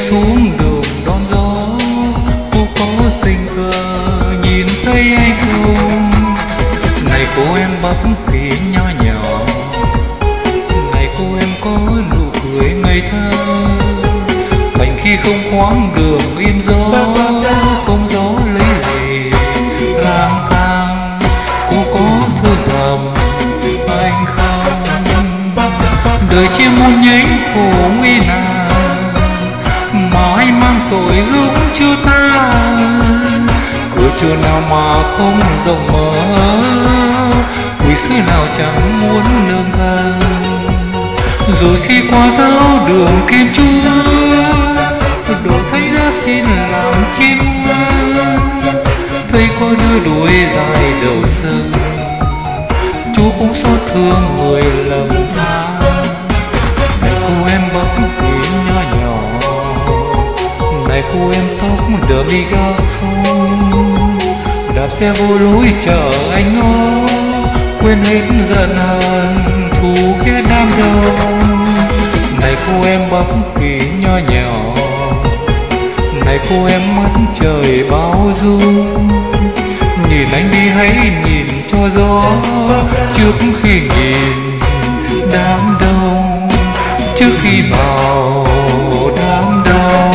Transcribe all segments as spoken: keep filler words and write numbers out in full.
xuống đường đón gió, cô có tình cờ nhìn thấy anh không? Này cô em Bắc Kỳ nho nhỏ, này cô em có nụ cười ngây thơ, cảnh khi không khoáng đường im gió, không gió lấy gì lang thang. Cô có thương thầm anh không? Đời chim muôn nhánh khổ nguy nan, mà anh mang tội gốc chưa tan. Cửa chùa nào mà không rộng mở, quỷ sứ nào chẳng muốn nương thân. Rồi khi qua giáo đường Kim Chúa, đổ thấy ra xin làm chim ngoan. Thấy có đứa đuôi dài đầu sừng, Chúa cũng xót thương người lầm than. Này cô em Bắc Kỳ nho nhỏ, này cô em tóc đờ mi gác sông, đạp xe vô lối chờ anh ngó, quên hết giận hờn thù ghét đám đông. Này cô em Bắc Kỳ nho nhỏ, này cô em mắt trời bao dung. Nhìn anh đi hãy nhìn cho gió, trước khi nhìn đám đông, trước khi vào đám đông.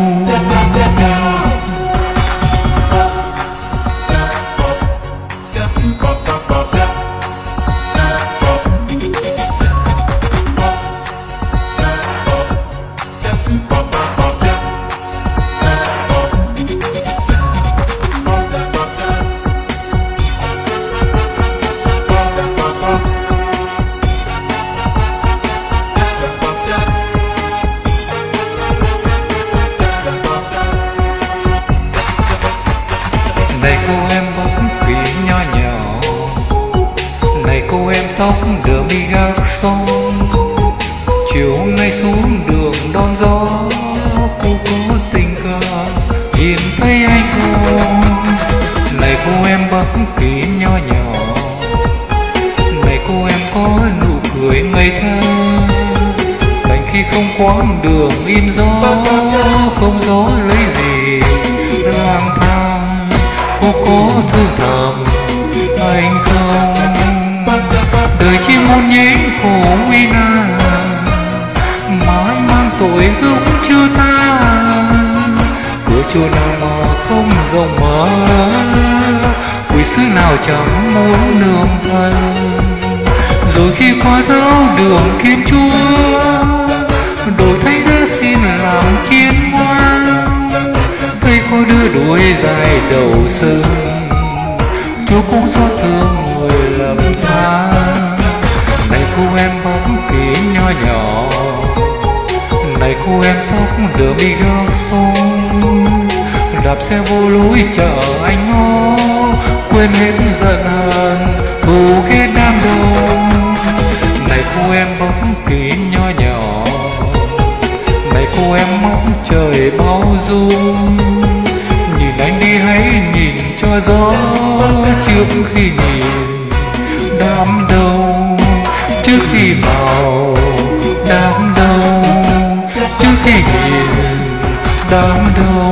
Này cô em Bắc Kỳ nho nhỏ, này cô em tóc đờ mi gác sông, chiều hôm nay xuống đường đón gió, cô có tình cờ nhìn thấy anh không? Này cô em Bắc Kỳ nho nhỏ, này cô em có nụ cười ngây thơ, cảnh khi không quãng đường im gió, không gió lấy gì lang thang. Cô có thương thầm anh không? Đời chỉ muôn nhánh khổ nguy nan, mà anh mang tội gốc chưa tan. Cửa chùa nào mà không rộng mở, quỷ sứ nào chẳng muốn nương thân. Rồi khi qua giáo đường Kim Chúa, đổi thay ra xin làm chiên ngoan. Thấy có đứa đuôi dài đầu sừng, Chúa cũng xót thương người lầm than. Này cô em Bắc Kỳ nho nhỏ, này cô em tóc đờ mi gác sông, đạp xe vô lối chờ anh ngó, quên hết giận hờn thù ghét đám đông. Này cô em Bắc Kỳ nho nhỏ, này cô em mắt trời bao dung. Nhìn anh đi hãy nhìn cho gió, trước khi nhìn đám đông, trước khi vào đám đông, trước khi nhìn đám đông.